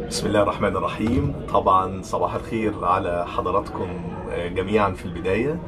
بسم الله الرحمن الرحيم. طبعا صباح الخير على حضراتكم جميعا. في البداية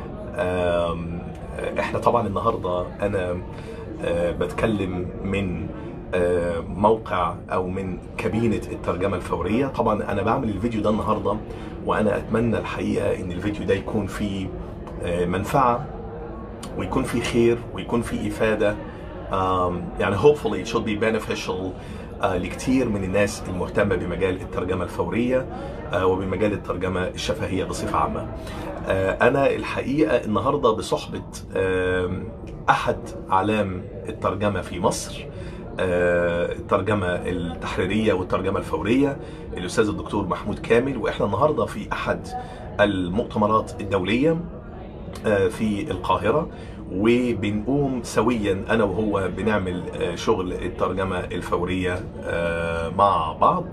احنا طبعا النهاردة انا بتكلم من موقع او من كابينة الترجمة الفورية. طبعا انا بعمل الفيديو ده النهاردة وانا اتمنى الحقيقة ان الفيديو ده يكون فيه منفعة ويكون فيه خير ويكون فيه افادة. يعني hopefully it should be beneficial لكتير من الناس المهتمة بمجال الترجمة الفورية وبمجال الترجمة الشفهية بصفة عامة. أنا الحقيقة النهاردة بصحبة أحد أعلام الترجمة في مصر، الترجمة التحريرية والترجمة الفورية، الأستاذ الدكتور محمود كامل. وإحنا النهاردة في أحد المؤتمرات الدولية في القاهرة، وبنقوم سويا انا وهو بنعمل شغل الترجمة الفورية مع بعض.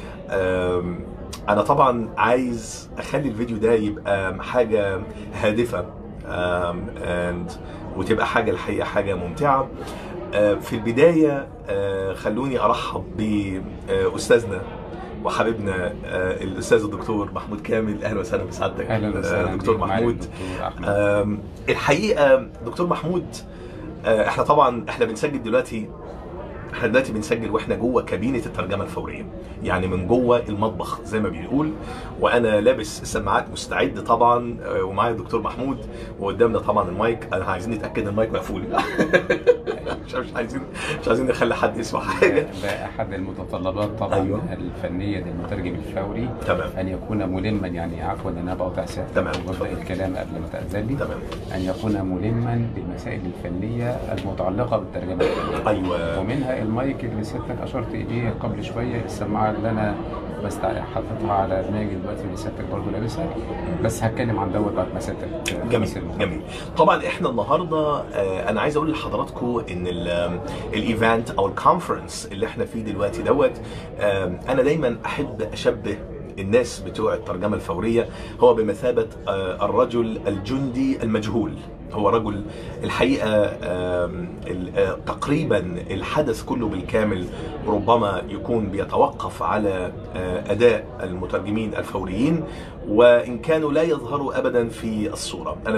انا طبعا عايز اخلي الفيديو ده يبقى حاجة هادفة وتبقى حاجة الحقيقة حاجة ممتعة. في البداية خلوني ارحب باستاذنا وحبيبنا الاستاذ الدكتور محمود كامل. اهلا وسهلا بسعادتك. اهلا وسهلا دكتور محمود. الحقيقه دكتور محمود، احنا بنسجل دلوقتي. احنا دلوقتي بنسجل واحنا جوه كابينه الترجمه الفوريه، يعني من جوه المطبخ زي ما بنقول، وانا لابس السماعات مستعد طبعا، ومعايا الدكتور محمود، وقدامنا طبعا المايك. انا عايزين نتاكد المايك مقفول. مش عايزين نخلي حد يسمع حاجه. ده احد المتطلبات طبعا. أيوة. الفنيه للمترجم الفوري. تمام. ان يكون ملما، يعني عفوا انا بقطع سيادتك. تمام. وابدا الكلام قبل ما تاذن لي. تمام. ان يكون ملما بالمسائل الفنيه المتعلقه بالترجمه الفوريه. ايوه. ومنها المايك اللي سيادتك اشرت اليه قبل شويه، السماعه اللي انا حاططها على دماغي دلوقتي اللي سيادتك برضه لابسها، بس هتكلم عن دوت بعد ما سيادتك. جميل. طبعا احنا النهارده انا عايز اقول لحضراتكم ان الايفنت او الكونفرنس اللي احنا فيه دلوقتي دوت، انا دايما احب اشبه الناس بتوع الترجمة الفورية هو بمثابة الرجل الجندي المجهول. هو رجل الحقيقة تقريبا الحدث كله بالكامل ربما يكون بيتوقف على أداء المترجمين الفوريين، وإن كانوا لا يظهروا أبدا في الصورة. أنا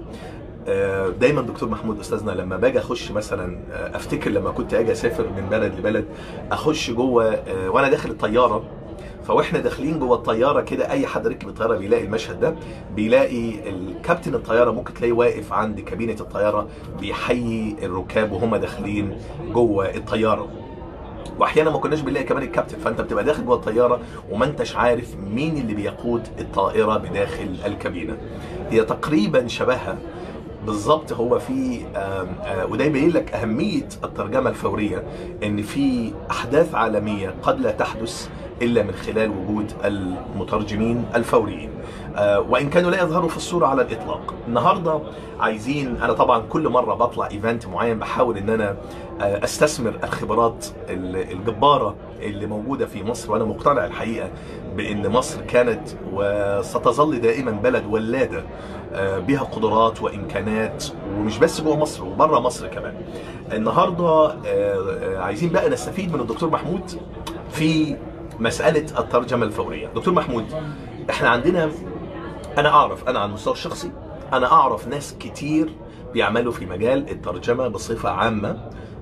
دايما دكتور محمود استاذنا لما باجي اخش مثلا، افتكر لما كنت اجي اسافر من بلد لبلد، اخش جوه وانا داخل الطياره، فاحنا داخلين جوه الطياره كده، اي حد ركب الطياره بيلاقي المشهد ده، بيلاقي الكابتن الطياره ممكن تلاقيه واقف عند كابينه الطياره بيحيي الركاب وهم داخلين جوه الطياره. واحيانا ما كناش بنلاقي كمان الكابتن، فانت بتبقى داخل جوه الطياره وما انتش عارف مين اللي بيقود الطائره بداخل الكابينه. هي تقريبا شبهها بالظبط. هو في وده يبين لك أهمية الترجمة الفورية، إن في أحداث عالمية قد لا تحدث إلا من خلال وجود المترجمين الفوريين، وإن كانوا لا يظهروا في الصورة على الإطلاق. النهاردة عايزين، أنا طبعا كل مرة بطلع إيفنت معين بحاول إن أنا أستثمر الخبرات الجبارة اللي موجودة في مصر، وأنا مقتنع الحقيقة بأن مصر كانت وستظل دائما بلد ولادة بها قدرات وإمكانات، ومش بس جوه مصر وبره مصر كمان. النهاردة عايزين بقى نستفيد من الدكتور محمود في مسألة الترجمة الفورية. دكتور محمود، احنا عندنا، أنا على المستوى الشخصي أنا أعرف ناس كتير بيعملوا في مجال الترجمة بصفة عامة،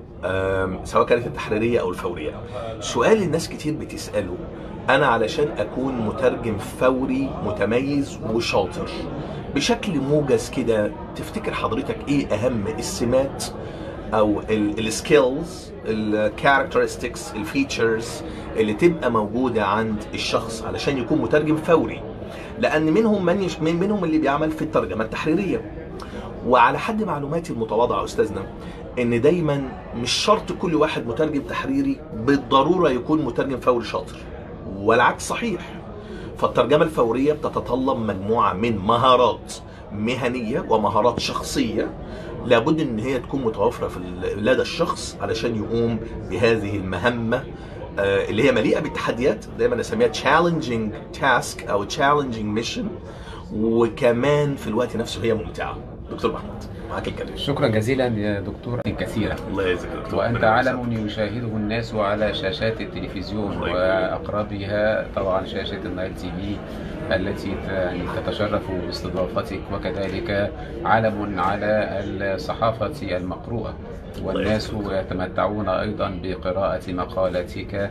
سواء كانت التحريرية أو الفورية. سؤال الناس كتير بتسأله، أنا علشان أكون مترجم فوري متميز وشاطر بشكل موجز كده، تفتكر حضرتك إيه أهم السمات أو السكيلز، الكاركترستكس، الفيتشرز اللي تبقى موجودة عند الشخص علشان يكون مترجم فوري؟ لأن منهم اللي بيعمل في الترجمة التحريرية. وعلى حد معلوماتي المتواضعة أستاذنا، إن دايما مش شرط كل واحد مترجم تحريري بالضرورة يكون مترجم فوري شاطر، والعكس صحيح. فالترجمة الفورية بتتطلب مجموعة من مهارات مهنية ومهارات شخصية لابد ان هي تكون متوفرة لدى الشخص علشان يقوم بهذه المهمة اللي هي مليئة بالتحديات. دايما نسميها challenging task او challenging mission، وكمان في الوقت نفسه هي ممتعة. دكتور محمود. معاك الكلام. شكرا جزيلا يا دكتور كثيرا. الله يجزاك يا دكتور. وأنت علم يشاهده الناس على شاشات التلفزيون وأقربها طبعا شاشة النايل تي في التي تتشرف باستضافتك، وكذلك علم على الصحافة المقروءة، والناس يتمتعون أيضا بقراءة مقالاتك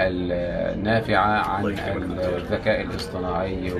النافعة عن الذكاء الاصطناعي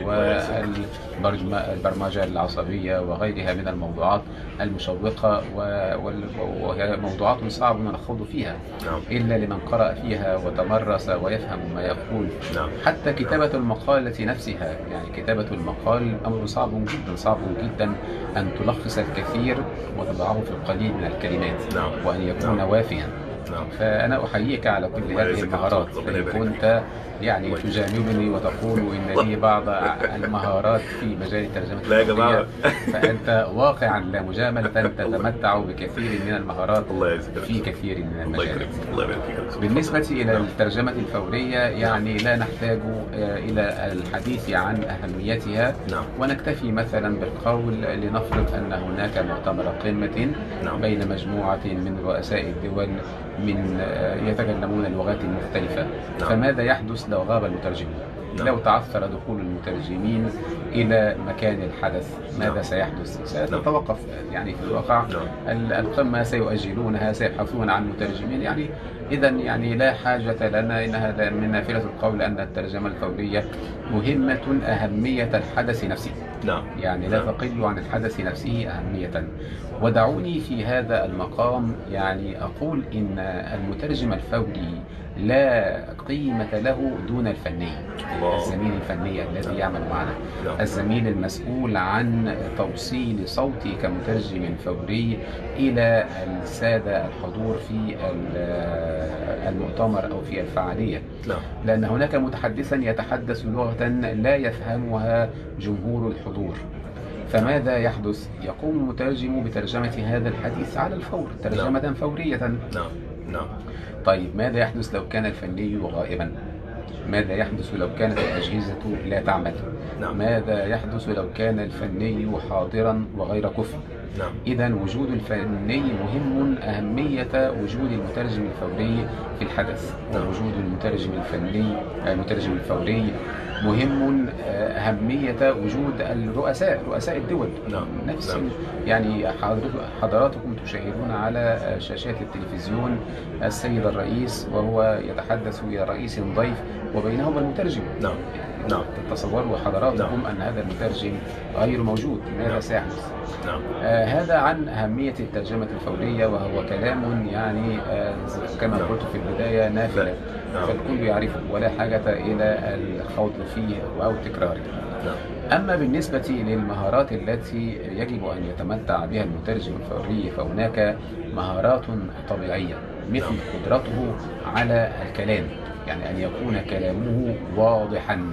والبرمجة العصبية وغيرها من الموضوعات المشوقة، وهي موضوعات صعب أن نخوض فيها إلا لمن قرأ فيها وتمرس ويفهم ما يقول. حتى كتابة المقالة نفسها، يعني كتابة المقال أمر صعب جدا، صعب جدا أن تلخص الكثير وتضعه في القليل من الكلمات وأن يكون وافيا. فأنا أحييك على كل هذه المهارات. إن كنت يعني تجانبني وتقول إن لي بعض المهارات في مجال الترجمة الفورية، فأنت واقعا لا مجاملة تتمتع بكثير من المهارات في كثير من المجالات. بالنسبة إلى الترجمة الفورية يعني لا نحتاج إلى الحديث عن أهميتها، ونكتفي مثلا بالقول لنفرض أن هناك مؤتمر قمة بين مجموعة من رؤساء الدول من يتكلمون اللغات المختلفة، فماذا يحدث لو غاب المترجمون؟ لو تعثر دخول المترجمين إلى مكان الحدث ماذا سيحدث؟ ستتوقف يعني في الواقع القمة، سيؤجلونها، سيبحثون عن مترجمين. يعني إذا يعني لا حاجة لنا، إنها من نافلة القول أن الترجمة الفورية مهمة أهمية الحدث نفسه، يعني لا تقل عن الحدث نفسه أهمية. ودعوني في هذا المقام يعني أقول إن المترجم الفوري لا قيمة له دون الفني، الزميل الفني الذي يعمل معنا، الزميل المسؤول عن توصيل صوتي كمترجم فوري إلى السادة الحضور في المؤتمر أو في الفعالية، لأن هناك متحدثا يتحدث لغة لا يفهمها جمهور الحضور، فماذا يحدث؟ يقوم المترجم بترجمة هذا الحديث على الفور ترجمة فورية. طيب ماذا يحدث لو كان الفني غائبا؟ ماذا يحدث لو كانت الأجهزة لا تعمل؟ ماذا يحدث لو كان الفني حاضرا وغير كفء؟ إذا وجود الفني مهم أهمية وجود المترجم الفوري في الحدث، ووجود المترجم الفوري مهم أهمية وجود رؤساء الدول. نفس يعني حضراتكم تشاهدون على شاشات التلفزيون السيد الرئيس وهو يتحدث إلى رئيس ضيف وبينهما المترجم. تتصوروا حضراتكم أن هذا المترجم غير موجود، ماذا سيحدث؟ هذا عن أهمية الترجمة الفورية، وهو كلام يعني كما قلت في البداية نافلة، فالكل يعرفه ولا حاجة إلى الخوض فيه أو تكراره. أما بالنسبة للمهارات التي يجب أن يتمتع بها المترجم الفوري فهناك مهارات طبيعية، مثل قدرته على الكلام، يعني أن يكون كلامه واضحا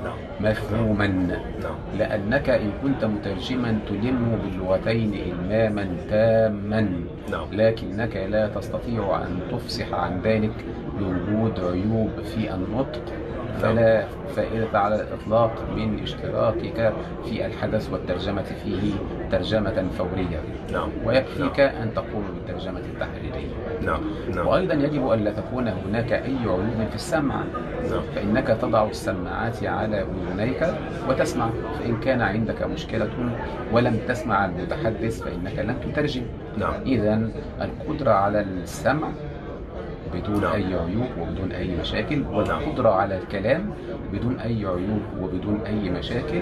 مفهوما، لأنك إن كنت مترجما تلم باللغتين إلماما تاما، لكنك لا تستطيع أن تفصح عن ذلك بوجود عيوب في النطق، فلا فائدة على الإطلاق من اشتراكك في الحدث والترجمة فيه ترجمة فورية، ويكفيك أن تقوم بالترجمة التحريرية. وأيضا يجب أن لا تكون هناك أي عيوب في السمع، فإنك تضع السماعات على أذنيك وتسمع، فإن كان عندك مشكلة ولم تسمع المتحدث فإنك لن تترجم. إذا القدرة على السمع بدون أي عيوب وبدون أي مشاكل، والقدرة على الكلام بدون أي عيوب وبدون أي مشاكل،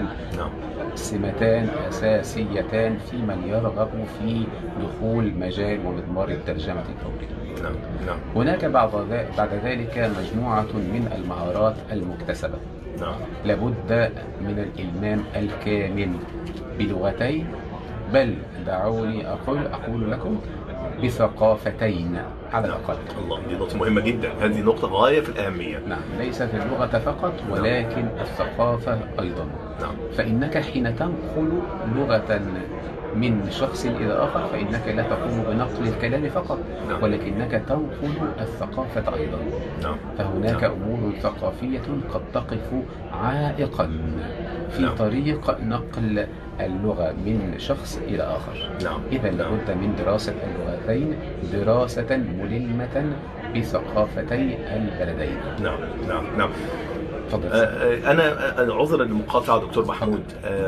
سمتان أساسيتان في من يرغب في دخول مجال ومضمار الترجمة الفورية. هناك بعد ذلك مجموعة من المهارات المكتسبة. لابد من الإلمام الكامل بلغتين، بل دعوني أقول لكم بثقافتين على الأقل. الله، دي نقطة مهمة جدا، هذه نقطة غاية في الأهمية. ليست اللغة فقط ولكن الثقافة أيضا. فإنك حين تنقل لغة من شخص إلى آخر فإنك لا تقوم بنقل الكلام فقط، ولكنك تنقل الثقافة أيضا. فهناك أمور ثقافية قد تقف عائقا في طريق نقل اللغة من شخص إلى آخر. إذا لابد من دراسة اللغتين دراسة ملمة بثقافتي البلدين. نعم. أنا عذرا للمقاطعة دكتور محمود،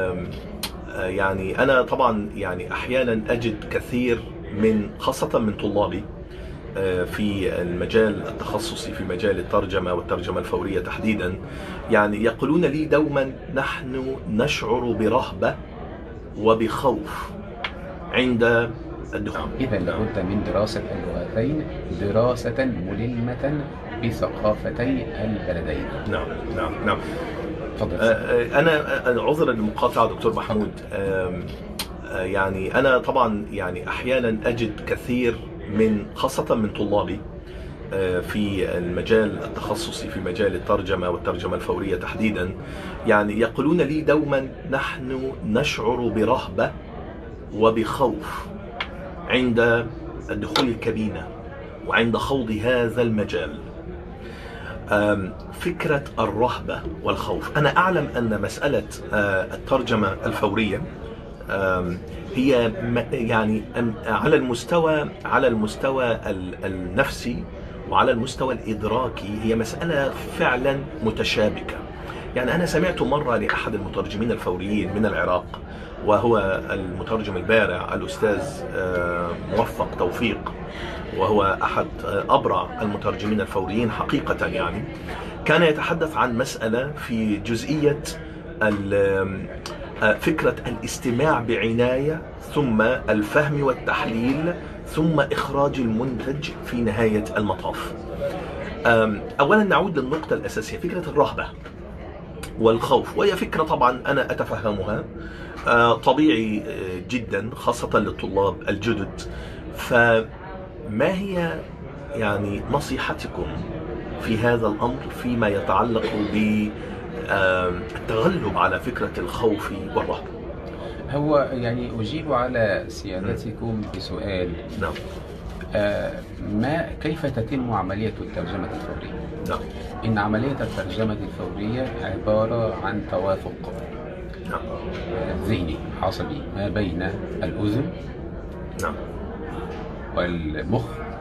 يعني أنا طبعا يعني أحيانا أجد كثير خاصة من طلابي في المجال التخصصي في مجال الترجمة والترجمة الفورية تحديدا، يعني يقولون لي دوما نحن نشعر برهبة وبخوف عند الدخول. إذا لابد من دراسة اللغتين دراسة ملمة بثقافتي البلدين. نعم. أنا عذرا للمقاطعة دكتور محمود، يعني أنا طبعا يعني أحيانا أجد كثير خاصة من طلابي في المجال التخصصي في مجال الترجمة والترجمة الفورية تحديدا، يعني يقولون لي دوما نحن نشعر برهبة وبخوف عند الدخول الكابينة وعند خوض هذا المجال. فكرة الرهبة والخوف، أنا أعلم أن مسألة الترجمة الفورية هي يعني على المستوى النفسي وعلى المستوى الإدراكي هي مسألة فعلا متشابكة. يعني أنا سمعت مرة لأحد المترجمين الفوريين من العراق، وهو المترجم البارع الأستاذ موفق توفيق، وهو أحد أبرع المترجمين الفوريين حقيقة، يعني كان يتحدث عن مسألة في جزئية فكرة الاستماع بعناية ثم الفهم والتحليل ثم إخراج المنتج في نهاية المطاف. أولا نعود للنقطة الأساسية، فكرة الرهبة والخوف، وهي فكرة طبعا أنا أتفهمها، طبيعي جدا خاصة للطلاب الجدد. فما هي يعني نصيحتكم في هذا الأمر فيما يتعلق بالتغلب على فكرة الخوف والرهبة؟ هو يعني أجيب على سيادتكم بسؤال. نعم. كيف تتم عملية الترجمة الفورية؟ نعم. إن عملية الترجمة الفورية عبارة عن توافق ذهني عصبي ما بين الأذن والمخ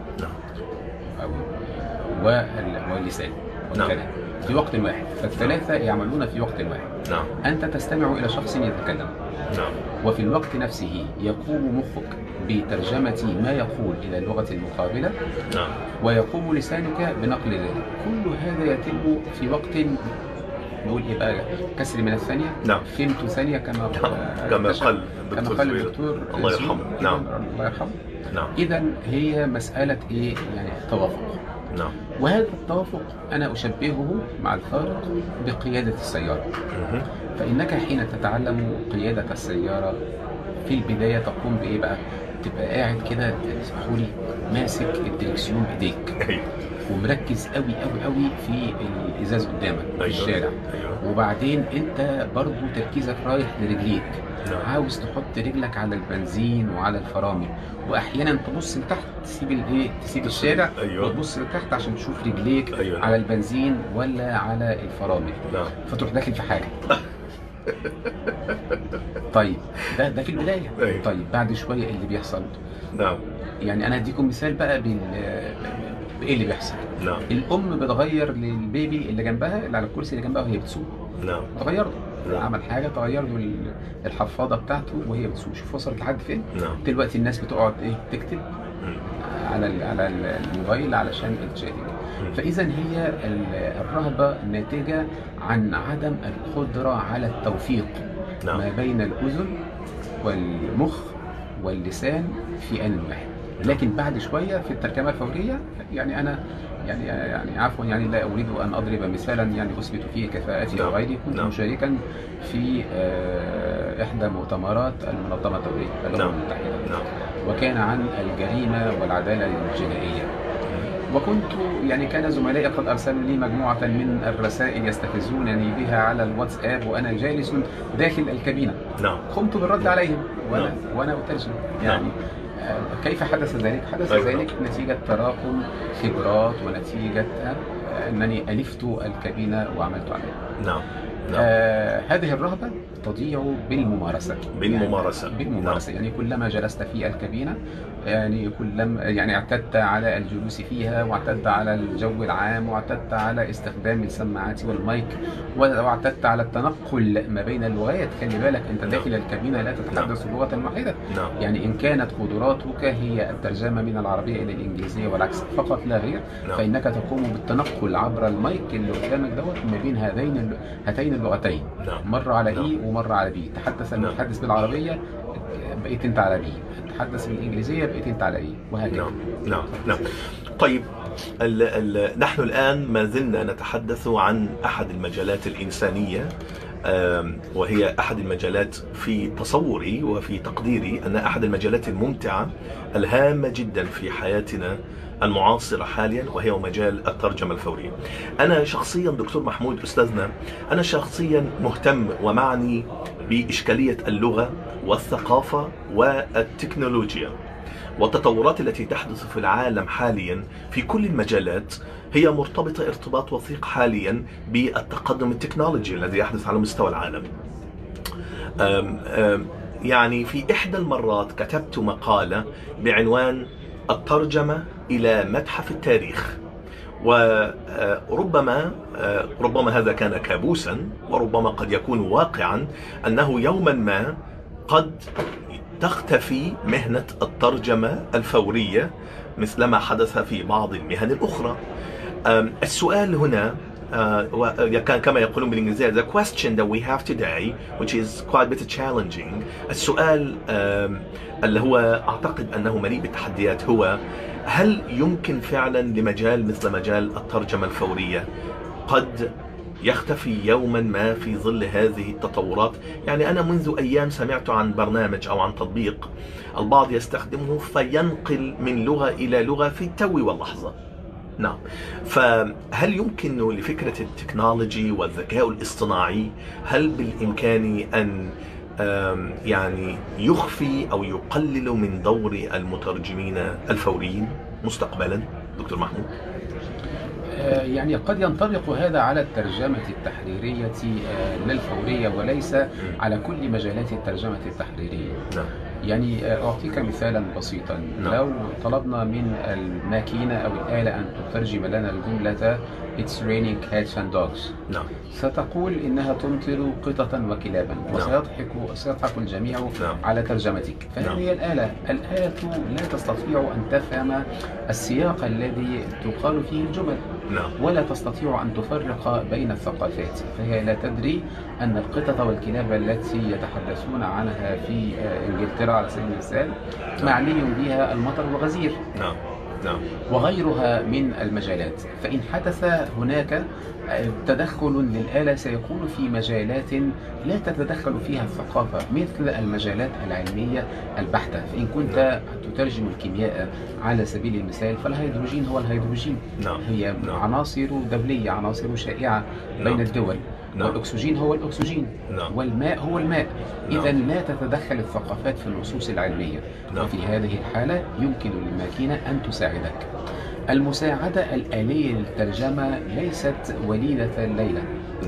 واللسان والكلام في وقت واحد، فالثلاثة يعملون في وقت واحد. أنت تستمع إلى شخص يتكلم، وفي الوقت نفسه يقوم مخك بترجمة ما يقول إلى اللغة المقابلة، ويقوم لسانك بنقل ذلك. كل هذا يتم في وقت نقول إيه بقى كسر من الثانية. فهمت ثانية كما قال الدكتور الله يرحمه. الله يرحمه. إذا هي مسألة إيه يعني توافق. وهذا التوافق أنا أشبهه مع الفارق بقيادة السيارة. فإنك حين تتعلم قيادة السيارة في البداية تقوم بإيه بقى؟ تبقى قاعد كده اسمحوا لي ماسك الدركسيون بإيديك ومركز قوي قوي قوي في الإزاز قدامك في الشارع. وبعدين أنت برضو تركيزك رايح لرجليك، عاوز تحط رجلك على البنزين وعلى الفرامل، واحيانا تبص لتحت تسيب الشارع وتبص لتحت عشان تشوف رجليك على البنزين ولا على الفرامل، فتروح داخل في حاجه. طيب ده في البدايه. طيب بعد شويه اللي بيحصل يعني انا هديكم مثال بقى بايه اللي بيحصل. الام بتغير للبيبي اللي جنبها اللي على الكرسي اللي جنبها وهي بتسوق، تغير له، عمل حاجه تغير له الحفاضه بتاعته وهي بتسوق. شوف وصلت لحد فين. دلوقتي الناس بتقعد تكتب على الموبايل علشان تشارك. فاذا هي الرهبه ناتجه عن عدم القدره على التوفيق ما بين الاذن والمخ واللسان في آن واحد. لكن بعد شويه في الترجمه الفوريه يعني انا يعني عفوا يعني لا اريد ان اضرب مثالا يعني اثبت فيه كفاءتي او غيري. كنت مشاركا في احدى مؤتمرات المنظمه الدوليه الامم المتحده، وكان عن الجريمه والعداله الجنائيه. وكنت يعني كان زملائي قد أرسلوا لي مجموعة من الرسائل يستفزونني بها على الواتساب وأنا جالس داخل الكابينة. نعم. قمت بالرد عليهم نعم. وأنا أترجم يعني. كيف حدث ذلك؟ حدث ذلك نتيجة تراكم خبرات ونتيجة أنني ألفت الكابينة وعملت عليها. نعم. هذه الرهبة تضيع بالممارسة. بالممارسة. يعني كلما جلست في الكابينة يعني كلما يعني اعتدت على الجلوس فيها، واعتدت على الجو العام، واعتدت على استخدام السماعات والمايك، واعتدت على التنقل ما بين اللغات. خلي بالك انت داخل الكابينة لا تتحدث لغة واحدة. يعني ان كانت قدراتك هي الترجمة من العربية الى الانجليزية والعكس فقط لا غير، فانك تقوم بالتنقل عبر المايك اللي قدامك دوت ما بين هاتين اللغتين، مرة على اي ومرة على بي. تحدث المتحدث بالعربية بقيت انت على بي، تحدث بالانجليزيه بقيت انت على ايه، وهكذا. نعم. طيب نحن الان ما زلنا نتحدث عن احد المجالات الانسانيه، وهي احد المجالات في تصوري وفي تقديري ان احد المجالات الممتعه الهامه جدا في حياتنا المعاصرة حاليا، وهي مجال الترجمة الفورية. أنا شخصيا دكتور محمود أستاذنا، أنا شخصيا مهتم ومعني بإشكالية اللغة والثقافة والتكنولوجيا، والتطورات التي تحدث في العالم حاليا في كل المجالات هي مرتبطة ارتباط وثيق حاليا بالتقدم التكنولوجي الذي يحدث على مستوى العالم. يعني في إحدى المرات كتبت مقالة بعنوان الترجمة إلى متحف التاريخ، وربما هذا كان كابوسا، وربما قد يكون واقعا أنه يوما ما قد تختفي مهنة الترجمة الفورية مثلما حدث في بعض المهن الأخرى. السؤال هنا كما يقولون بالإنجليزية the question that we have today which is quite a bit challenging. السؤال اللي هو أعتقد أنه مليء بالتحديات هو: هل يمكن فعلا لمجال مثل مجال الترجمة الفورية قد يختفي يوما ما في ظل هذه التطورات؟ يعني أنا منذ أيام سمعت عن برنامج أو عن تطبيق البعض يستخدمه فينقل من لغة إلى لغة في التو واللحظة. نعم. فهل يمكن لفكرة التكنولوجي والذكاء الاصطناعي هل بالإمكان أن يعني يخفي أو يقلل من دور المترجمين الفوريين مستقبلا دكتور محمود؟ يعني قد ينطبق هذا على الترجمة التحريرية لا الفورية، وليس على كل مجالات الترجمة التحريرية. يعني أعطيك مثالا بسيطا. لو طلبنا من الماكينة أو الآلة أن تترجم لنا الجملة It's raining cats and dogs، ستقول إنها تمطر قطة وكلابا، وسيضحك الجميع على ترجمتك. فهذه الآلة لا تستطيع أن تفهم السياق الذي تقال فيه الجمل، ولا تستطيع أن تفرق بين الثقافات. فهي لا تدري أن القطط والكلاب التي يتحدثون عنها في إنجلترا على سبيل المثال معني بها المطر والغزير وغيرها من المجالات. فإن حدث هناك تدخل للآلة سيكون في مجالات لا تتدخل فيها الثقافة، مثل المجالات العلمية البحتة. فإن كنت تترجم الكيمياء على سبيل المثال، فالهيدروجين هو الهيدروجين، هي عناصر دولية، عناصر شائعة بين الدول، والأكسجين هو الأكسجين، والماء هو الماء. إذا لا تتدخل الثقافات في النصوص العلمية. وفي هذه الحالة يمكن للماكينة أن تساعدك. المساعدة الآلية للترجمة ليست وليدة الليلة.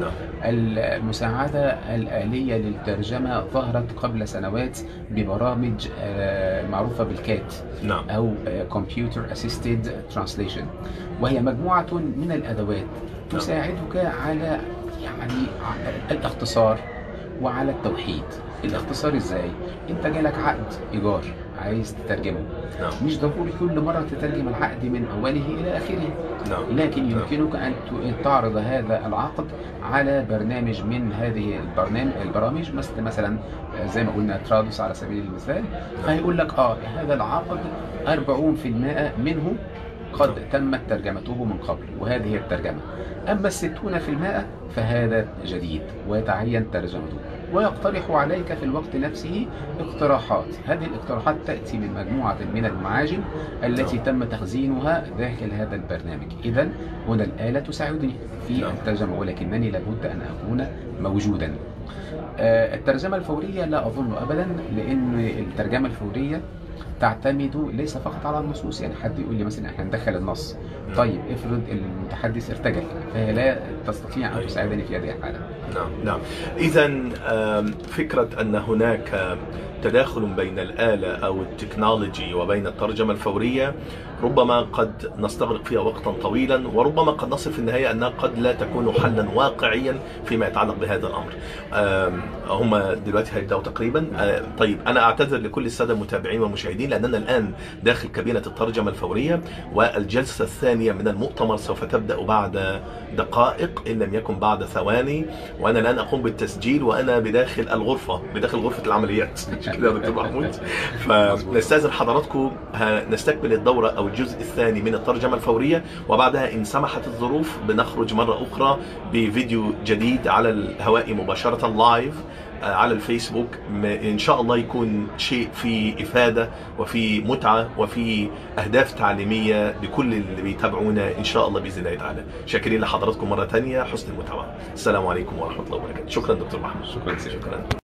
المساعدة الآلية للترجمة ظهرت قبل سنوات ببرامج معروفة بالكات أو Computer Assisted Translation، وهي مجموعة من الأدوات تساعدك على يعني الاختصار وعلى التوحيد. الاختصار ازاي؟ انت جالك عقد ايجار عايز تترجمه، مش ضروري كل مرة تترجم العقد من اوله الى اخره، لكن يمكنك ان تعرض هذا العقد على برنامج من هذه البرامج، مثلا زي ما قلنا ترادوس على سبيل المثال. فهيقول لك هذا العقد 40% منه قد تمت ترجمته من قبل، وهذه هي الترجمة. أما 60% فهذا جديد ويتعين ترجمته. ويقترح عليك في الوقت نفسه اقتراحات. هذه الاقتراحات تأتي من مجموعة من المعاجم التي تم تخزينها داخل هذا البرنامج. إذن هنا الآلة تساعدني في الترجمة، ولكنني لابد أن أكون موجودا. الترجمة الفورية لا أظن أبدا، لأن الترجمة الفورية تعتمد ليس فقط على النصوص. يعني حد يقول لي مثلا احنا ندخل النص، طيب افرض المتحدث ارتجل، فهي لا تستطيع ان تساعدني في هذه الحاله. نعم. اذا فكره ان هناك تداخل بين الآلة أو التكنولوجي وبين الترجمة الفورية ربما قد نستغرق فيها وقتا طويلا، وربما قد نصل في النهاية أنها قد لا تكون حلا واقعيا فيما يتعلق بهذا الأمر. هم دلوقتي هيبدأوا تقريبا. طيب أنا أعتذر لكل السادة المتابعين والمشاهدين، لأننا الآن داخل كابينة الترجمة الفورية، والجلسة الثانية من المؤتمر سوف تبدأ بعد دقائق إن لم يكن بعد ثواني، وأنا الآن أقوم بالتسجيل وأنا بداخل الغرفة، بداخل غرفة العمليات كده يا دكتور محمود. فنستأذن حضراتكم، نستكمل الدورة أو الجزء الثاني من الترجمة الفورية، وبعدها إن سمحت الظروف بنخرج مرة أخرى بفيديو جديد على الهواء مباشرة لايف على الفيسبوك. إن شاء الله يكون شيء فيه إفادة وفي متعة وفي أهداف تعليمية لكل اللي بيتابعونا إن شاء الله بإذن الله تعالى. شاكرين لحضراتكم مرة ثانية، حسن المتابعة. السلام عليكم ورحمة الله وبركاته. شكرا دكتور محمود. شكرا.